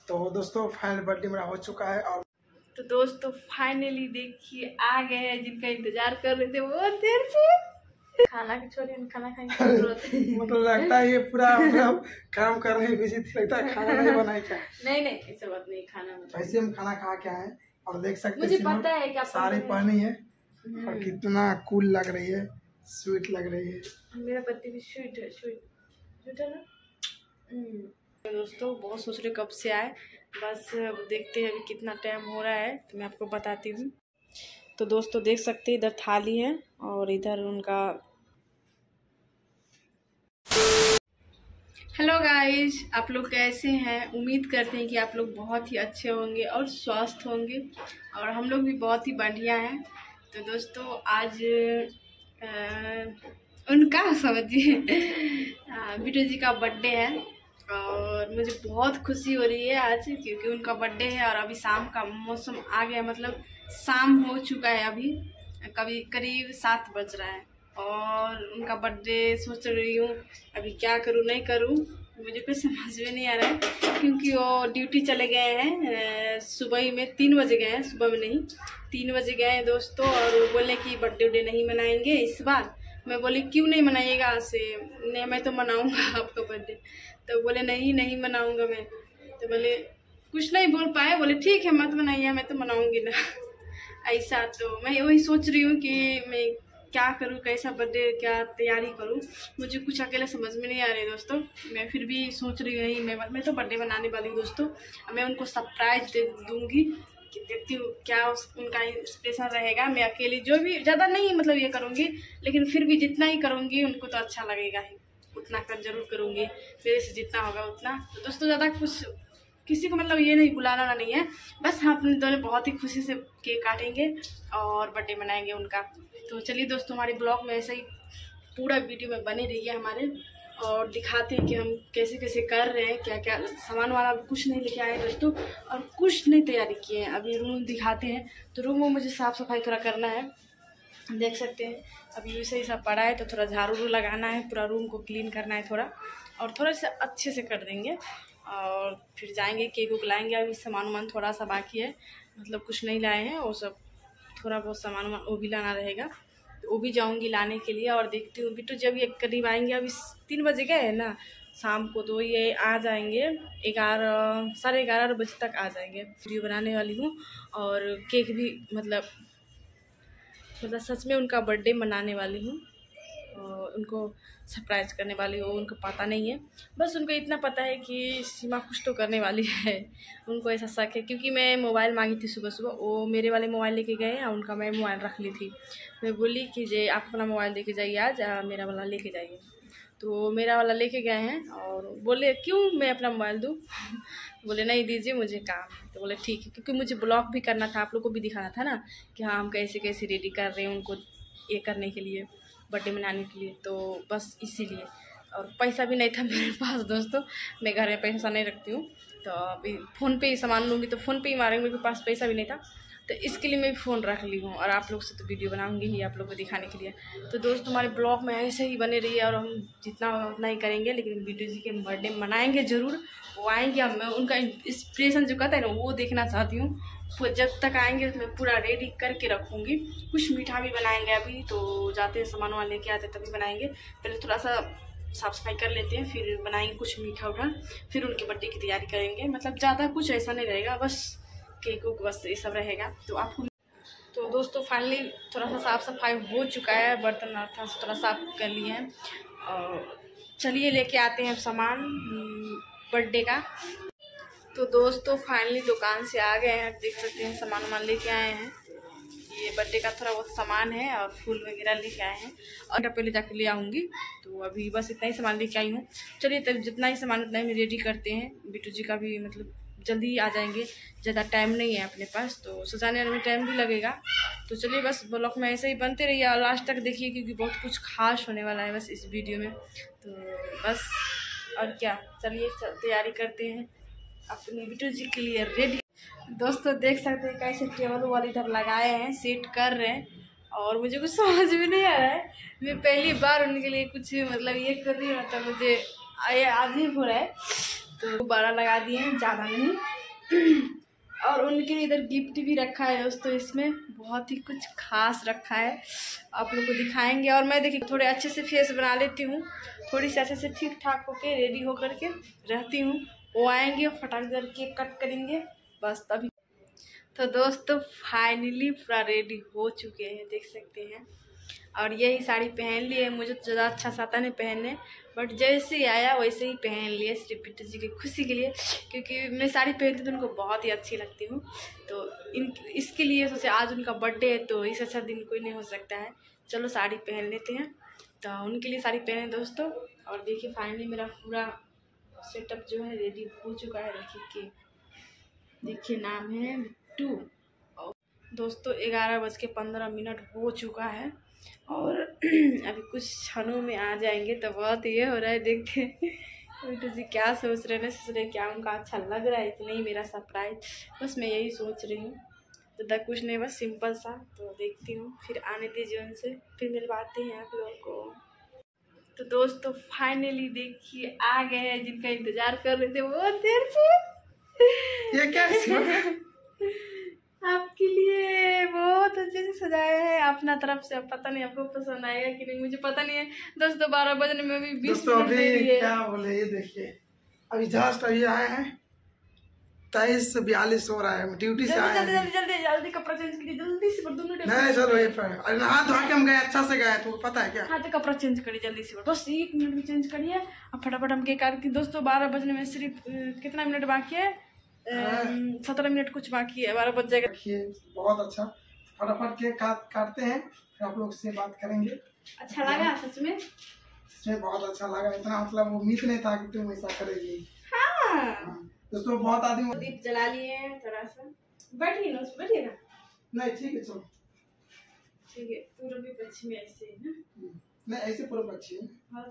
तो दोस्तों final birthday मेरा हो चुका है। और तो दोस्तों फाइनली देखिए आ गए हैं, जिनका इंतजार कर रहे थे बहुत देर से। खाना की छोड़ी खाना खाने की जरूरत है। मतलब लगता है ये पूरा मतलब काम करने में बिजी थी, लगता है खाना नहीं बनाई क्या? नहीं ऐसा बात नहीं, खाना वैसे हम खाना खा के आए और देख सकते हैं मुझे पता है कि साड़ी पहनी है और कितना कूल लग रही है, स्वीट लग रही है। मेरा बर्थडे भी स्वीट है ना। दोस्तों बहुत सोच रहे कब से आए, बस अब देखते हैं अभी कितना टाइम हो रहा है तो मैं आपको बताती हूँ। तो दोस्तों देख सकते हैं इधर थाली है और इधर उनका। हेलो गाइस, आप लोग कैसे हैं? उम्मीद करते हैं कि आप लोग बहुत ही अच्छे होंगे और स्वस्थ होंगे, और हम लोग भी बहुत ही बढ़िया हैं। तो दोस्तों आज उनका समझिए बिटू जी का बर्थडे है और मुझे बहुत खुशी हो रही है आज, क्योंकि उनका बर्थडे है और अभी शाम का मौसम आ गया, मतलब शाम हो चुका है, अभी करीब 7 बज रहा है और उनका बर्थडे सोच रही हूँ अभी क्या करूँ नहीं करूँ, मुझे कुछ समझ में नहीं आ रहा है। क्योंकि वो ड्यूटी चले गए हैं सुबह ही में 3 बजे गए हैं, सुबह में नहीं 3 बजे गए हैं दोस्तों, और वो बोले कि बर्थडे नहीं मनाएंगे इस बार। मैं बोली क्यों नहीं मनाइएगा से, नहीं मैं तो मनाऊंगा आपका बर्थडे। तो बोले नहीं मनाऊंगा मैं। तो बोले कुछ नहीं बोल पाए, बोले ठीक है मत मनाइए, मैं तो मनाऊंगी ना ऐसा। तो मैं वही सोच रही हूँ कि मैं क्या करूँ, कैसा बर्थडे क्या तैयारी करूँ, मुझे कुछ अकेले समझ में नहीं आ रही दोस्तों। मैं फिर भी सोच रही हूँ नहीं मैं तो बर्थडे बनाने वाली हूँ दोस्तों। मैं उनको सरप्राइज दे दूँगी कि देखती हूँ क्या उनका स्पेशल रहेगा। मैं अकेली जो भी ज़्यादा नहीं मतलब ये करूँगी, लेकिन फिर भी जितना ही करूँगी उनको तो अच्छा लगेगा ही, उतना कर जरूर करूँगी, मेरे से जितना होगा उतना। तो दोस्तों ज़्यादा कुछ किसी को मतलब ये नहीं बुलाना नहीं है, बस हम अपने दोनों बहुत ही खुशी से केक काटेंगे और बर्थडे मनाएंगे उनका। तो चलिए दोस्तों हमारे ब्लॉग में ऐसे ही पूरा वीडियो में बने रहिए हमारे, और दिखाते हैं कि हम कैसे कैसे कर रहे हैं, क्या क्या सामान वाला कुछ नहीं लेके आए दोस्तों और कुछ नहीं तैयारी किए हैं। अभी रूम दिखाते हैं, तो रूम में मुझे साफ़ सफाई थोड़ा करना है, देख सकते हैं अभी वैसे ही सब पड़ा है, तो थोड़ा झाड़ू लगाना है, पूरा रूम को क्लीन करना है थोड़ा, और थोड़ा सा अच्छे से कर देंगे और फिर जाएंगे केक उक लाएंगे। अभी सामान थोड़ा सा बाकी है, मतलब कुछ नहीं लाए हैं, वो सब थोड़ा बहुत सामान वो भी लाना रहेगा, तो वो भी जाऊंगी लाने के लिए। और देखती हूँ बिट्टू जब ये करीब आएंगे, अभी 3 बजे गए हैं ना शाम को, तो ये आ जाएंगे 11 साढ़े 11 बजे तक आ जाएंगे। वीडियो बनाने वाली हूँ और केक भी मतलब सच में उनका बर्थडे मनाने वाली हूँ और उनको सरप्राइज करने वाली हूँ। उनको पता नहीं है, बस उनको इतना पता है कि सीमा कुछ तो करने वाली है, उनको ऐसा शक है। क्योंकि मैं मोबाइल मांगी थी सुबह सुबह, वो मेरे वाले मोबाइल लेके गए हैं, उनका मैं मोबाइल रख ली थी। मैं बोली कि जे आप अपना मोबाइल लेके जाइए आज, मेरा वाला लेके जाइए। तो मेरा वाला लेके गए हैं और बोले क्यों मैं अपना मोबाइल दूँ बोले नहीं दीजिए मुझे काम है। तो बोले ठीक है, क्योंकि मुझे ब्लॉग भी करना था, आप लोग को भी दिखाना था ना कि हाँ हम कैसे कैसे रेडी कर रहे हैं उनको ये करने के लिए, बर्थडे मनाने के लिए, तो बस इसीलिए। और पैसा भी नहीं था मेरे पास दोस्तों, मैं घर में पैसा नहीं रखती हूँ, तो अभी फ़ोन पे ही सामान लूँगी तो फ़ोन पे ही मारेंगे, मेरे पास पैसा भी नहीं था, तो इसके लिए मैं फ़ोन रख ली हूँ। और आप लोग से तो वीडियो बनाऊंगी ही आप लोग को दिखाने के लिए। तो दोस्त हमारे ब्लॉग में ऐसे ही बने रहिए, और हम जितना उतना ही करेंगे, लेकिन बिट्टू जी के बर्थडे मनाएंगे ज़रूर। वो आएंगे, अब मैं उनका इंस्पिरेशन जो कहता है ना वो देखना चाहती हूँ। जब तक आएंगे तो मैं पूरा रेडी करके रखूँगी। कुछ मीठा भी बनाएंगे, अभी तो जाते हैं सामान वाले लेके आते तभी बनाएंगे। पहले थोड़ा सा साफ़ सफाई कर लेते हैं, फिर बनाएंगे कुछ मीठा उठा, फिर उनके बर्थडे की तैयारी करेंगे। मतलब ज़्यादा कुछ ऐसा नहीं रहेगा, बस केक उक बस ये सब रहेगा। तो आपको तो दोस्तों फाइनली थोड़ा सा साफ़ सफाई हो चुका है, बर्तन वर्तन से थोड़ा साफ कर लिए हैं, और चलिए लेके आते हैं सामान बर्थडे का। तो दोस्तों फाइनली दुकान से आ गए हैं, देख सकते हैं सामान वामान लेके आए हैं। ये बर्थडे का थोड़ा बहुत सामान है और फूल वगैरह लेके आए हैं, और पहले जाकर ले आऊँगी। तो अभी बस इतना ही सामान लेके आई हूँ। चलिए तब जितना ही सामान उतना ही मैं रेडी करते हैं। बिट्टू जी का भी मतलब जल्दी ही आ जाएंगे, ज़्यादा टाइम नहीं है अपने पास, तो सजाने में टाइम भी लगेगा। तो चलिए बस ब्लॉग में ऐसे ही बनते रहिए और लास्ट तक देखिए, क्योंकि बहुत कुछ खास होने वाला है बस इस वीडियो में। तो बस और क्या, चलिए तैयारी करते हैं अपने बिट्टू जी के लिए रेडी। दोस्तों देख सकते हैं कैसे टेबल वाल इधर लगाए हैं, सेट कर रहे हैं, और मुझे कुछ समझ में नहीं आ रहा है। मैं पहली बार उनके लिए कुछ मतलब ये कर रही हूँ, मतलब मुझे ये अजीब हो रहा है। तो 12 लगा दिए हैं, ज़्यादा नहीं, और उनके लिए इधर गिफ्ट भी रखा है दोस्तों, इसमें बहुत ही कुछ खास रखा है, आप लोग को दिखाएंगे। और मैं देखिए थोड़े अच्छे से फेस बना लेती हूँ, थोड़ी सी अच्छे से ठीक ठाक होके रेडी होकर के रहती हूँ। वो आएंगे फटाक कर केक कट करेंगे बस तभी। तो दोस्तों फाइनली पूरा रेडी हो चुके हैं, देख सकते हैं। और यही साड़ी पहन ली है, मुझे तो ज़्यादा अच्छा आता नहीं पहनने, बट जैसे ही आया वैसे ही पहन लिए सिर्फ बिट्टू जी की खुशी के लिए, क्योंकि मैं साड़ी पहनती तो उनको बहुत ही अच्छी लगती हूँ। तो इसके लिए सोचे आज उनका बर्थडे है तो इससे अच्छा दिन कोई नहीं हो सकता है, चलो साड़ी पहन लेते हैं। तो उनके लिए साड़ी पहने दोस्तों। और देखिए फाइनली मेरा पूरा सेटअप जो है रेडी हो चुका है। देखिए नाम है बिट्टू। दोस्तों 11:15 हो चुका है और अभी कुछ क्षणों में आ जाएंगे। तो बहुत ये हो रहा है, देखते बिट्टू जी क्या सोच रहे हैं, सोच रहे हैं क्या उनका अच्छा लग रहा है कि नहीं मेरा सरप्राइज, बस मैं यही सोच रही हूँ। ज़्यादा कुछ नहीं, बस सिंपल सा। तो देखती हूँ, फिर आने दीजिए उनसे, फिर मिलवाते हैं आप लोगों को। तो दोस्तों फाइनली देखिए आ गए हैं, जिनका इंतजार कर रहे थे बहुत देर से। ये क्या है? आपके लिए बहुत अच्छे से सजाया है अपना तरफ से, अब पता नहीं आपको पसंद आएगा कि नहीं, मुझे पता नहीं है दोस्तों। 12 बजने में भी 20 मिनट अभी देरी है। क्या बोले, ये देखिए अभी जस्ट अभी आए हैं, 23:42 हो रहा है, ड्यूटी से आए हैं। जल्दी कपड़ा चेंज कीजिए, जल्दी से दोनों। नहीं चलो ये पर अरे हाथ धो के हम गए, अच्छा से गए, तुमको पता है क्या? हाँ तो कपड़ा चेंज करिए जल्दी से, बस 1 मिनट में चेंज करिए अब फटाफट हम केक काट के। दोस्तों 12 बजने में सिर्फ कितना मिनट बाकी है, 17 मिनट कुछ बाकी है, 12 बज जाएगा। बहुत अच्छा, फटाफट केक काटते हैं, फिर आप लोग से बात करेंगे। अच्छा लगा सच में? सच में बहुत अच्छा लगा, इतना मतलब उम्मीद नहीं था कि तुम ऐसा करेगी। हाँ दोस्तों बहुत आदमी दीप जला लिए हैं, थोड़ा सा बैठिए ना, उसमें बैठिए ना। नहीं ठीक है चलो, ठीक है पूरा भी पश्चिमी ऐसे है ना, नहीं ऐसे पूरा अच्छी है। हाँ।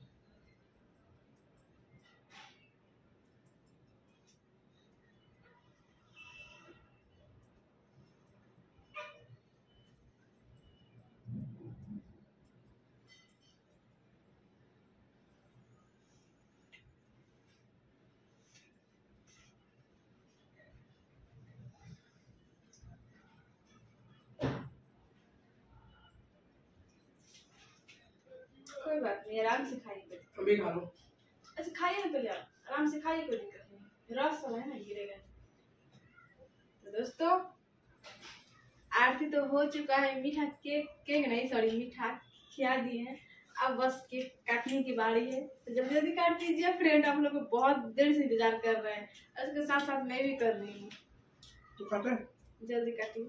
कोई बात नहीं, आराम से खाइए। अभी खा लो। अच्छा खाइए ना पहले, आप आराम से खाइए, कोई दिक्कत नहीं, रस सब है ना गिरेगा। तो दोस्तों आरती तो हो चुका है, मीठा केक नहीं सॉरी मीठा खिला दिए हैं, अब बस केक काटने की बारी है। तो जल्दी जल्दी काट दीजिए फ्रेंड, आप लोग को बहुत देर से इंतजार कर रहे हैं, उसके साथ साथ मैं भी कर रही हूँ। तो काटे, जल्दी काटिए।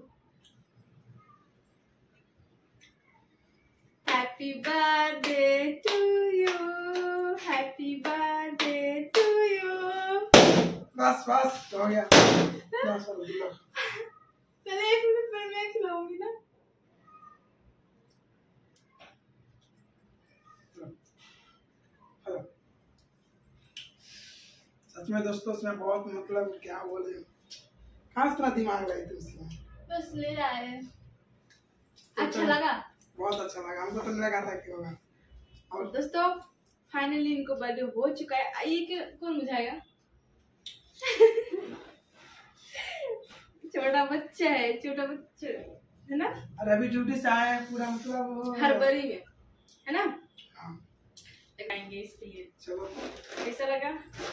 Happy birthday to you, happy birthday to you. बस बस हो गया, बस हो गया। चले 1 मिनट पर मैं खिलाऊंगी ना। सच में दोस्तों इसमें बहुत मतलब क्या बोले, कहाँ इतना दिमाग लगे तुम? बस ले आए, अच्छा लगा, बहुत अच्छा लगा, हमको तो नहीं लगा था कि होगा। और दोस्तों फाइनली इनको बर्थडे हो चुका है। ये कौन बुझाएगा? छोटा बच्चा है, छोटा बच्चा है ना, अरे अभी ड्यूटी से आए हैं पूरा मतलब हड़बड़ी में है ना। हाँ लगाएंगे इसके लिए, चलो कैसा लगा?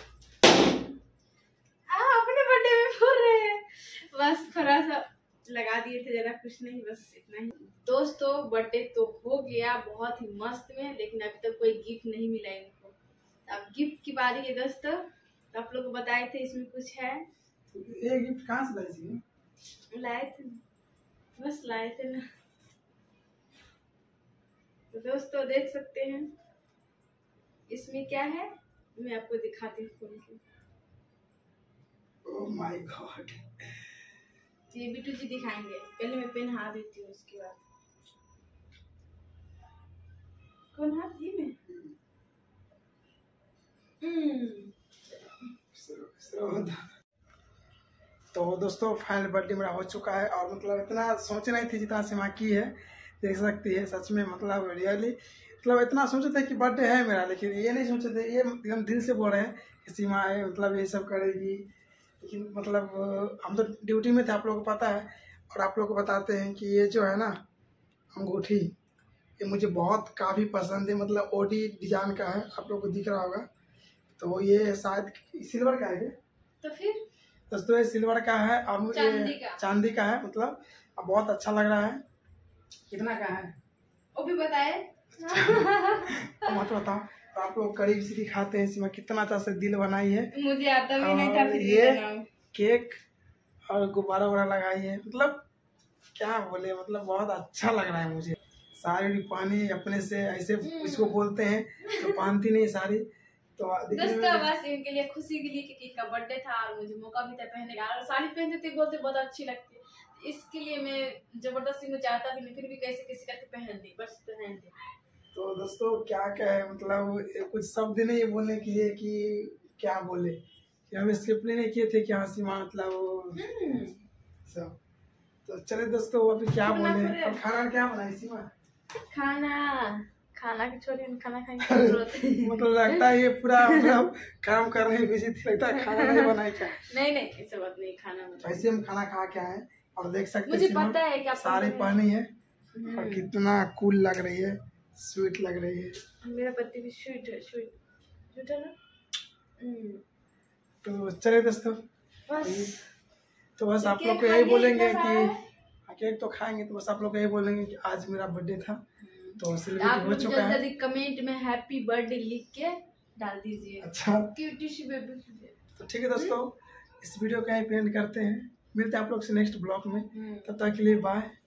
अपने बर्थडे में बोल रहे हैं, बस थोड़ा सा लगा दिए थे, जरा कुछ नहीं, बस इतना ही। दोस्तों बर्थडे तो हो गया बहुत ही मस्त में, लेकिन अभी तक कोई गिफ्ट नहीं मिला इनको। अब गिफ्ट की बारी है दोस्तों, तो आप लोग को बताए थे इसमें कुछ है। ये गिफ्ट कहाँ से लाई थी? लाए थे, बस लाए थे ना। तो दोस्तों देख सकते हैं इसमें क्या है, मैं आपको दिखाती हूँ खोल के। ओह माय गॉड, ये बिट्टू जी दिखाएंगे, पहले मैं पेन हाथ देती हूँ, उसके बाद कौन हाथ ये में। तो दोस्तों फाइनल बर्थडे मेरा हो चुका है, और मतलब इतना सोच नहीं थी जितना सीमा की है, देख सकती है। सच में मतलब रियली मतलब इतना सोचे थे कि बर्थडे है मेरा, लेकिन ये नहीं सोचे थे, ये एकदम दिल से बोल रहे हैं कि सीमा है मतलब ये सब करेगी, लेकिन मतलब हम तो ड्यूटी में थे, आप लोगों को पता है। और आप लोगों को बताते हैं कि ये जो है ना अंगूठी, ये मुझे बहुत काफ़ी पसंद है। मतलब ओडी डिजाइन का है, आप लोगों को दिख रहा होगा। तो ये शायद सिल्वर का है क्या? तो फिर दोस्तों ये सिल्वर का है और मुझे चांदी का है। मतलब अब बहुत अच्छा लग रहा है। कितना का है वो भी बताए। मत बताओ। तो आप लोग करीब से दिखाते हैं इसमें कितना अच्छा से दिल बनाई है। मुझे आता भी नहीं था। ये केक और गुब्बारा वगैरह लगाई है। मतलब क्या बोले, मतलब बहुत अच्छा लग रहा है मुझे। साड़ी पानी अपने से ऐसे इसको बोलते हैं तो पहनती नहीं साड़ी। तो दोस्तों बस इनके लिए खुशी के लिए कि इनका बर्थडे था और मुझे मौका भी था पहनने का। और साड़ी पहनते थे बोलते बहुत अच्छी लगती है, इसके लिए मैं जबरदस्ती में चाहता भी नहीं, फिर भी कैसे कैसे करके पहन दी, बस पहन दी। तो दोस्तों क्या कहे, मतलब कुछ शब्द नहीं बोलने के लिए कि क्या बोले, कि हम स्क्रिप्ट नहीं किए थे कि हाँ सीमा मतलब सब। तो चले दोस्तों अभी क्या बोले। अब खाना क्या बनाई सीमा? खाना की छोड़ी खाना खाने की जरूरत है। मतलब लगता है ये पूरा मतलब काम करने में बिजी थी, लगता है खाना नहीं बनाई क्या? नहीं ऐसा बात नहीं, खाना ऐसे हम खाना खा के आए और देख सकते हैं मुझे पता है कि सारी पहनी है और कितना कूल लग रही है, स्वीट लग रही है। मेरा पति भी स्वीट है ना। तो चले दोस्तों बस तो बस आप लोग को यही बोलेंगे कि केक तो खाएंगे, तो बस आप लोग यही बोलेंगे कि आज मेरा बर्थडे था। तो आप लोग जल्दी कमेंट में हैप्पी बर्थडे लिख के डाल दीजिए। अच्छा क्यूटी सी बेबी। तो ठीक है दोस्तों, इस वीडियो का यहीं पे एंड करते हैं। मिलते हैं आप लोग से नेक्स्ट ब्लॉग में। तब तक के लिए बाय।